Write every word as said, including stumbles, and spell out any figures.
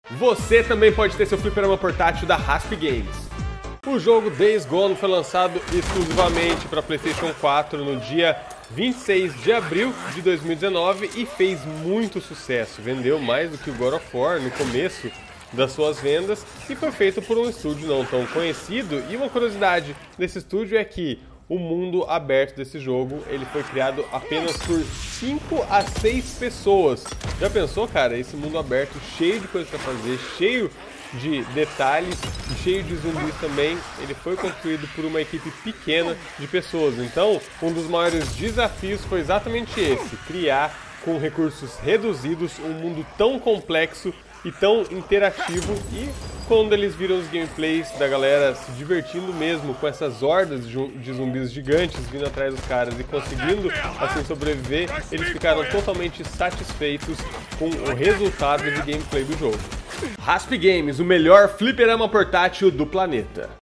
Você também pode ter seu fliperama portátil da Rasp Games. O jogo Days Gone foi lançado exclusivamente para PlayStation quatro no dia vinte e seis de abril de dois mil e dezenove e fez muito sucesso. Vendeu mais do que o God of War no começo das suas vendas e foi feito por um estúdio não tão conhecido. E uma curiosidade desse estúdio é que o mundo aberto desse jogo ele foi criado apenas por cinco a seis pessoas. Já pensou, cara, esse mundo aberto cheio de coisas para fazer, cheio de detalhes, cheio de zumbis também, ele foi construído por uma equipe pequena de pessoas. Então, um dos maiores desafios foi exatamente esse, criar com recursos reduzidos um mundo tão complexo e tão interativo. E quando eles viram os gameplays da galera se divertindo mesmo com essas hordas de zumbis gigantes vindo atrás dos caras e conseguindo assim sobreviver, eles ficaram totalmente satisfeitos com o resultado de gameplay do jogo. Rasp Games, o melhor fliperama portátil do planeta.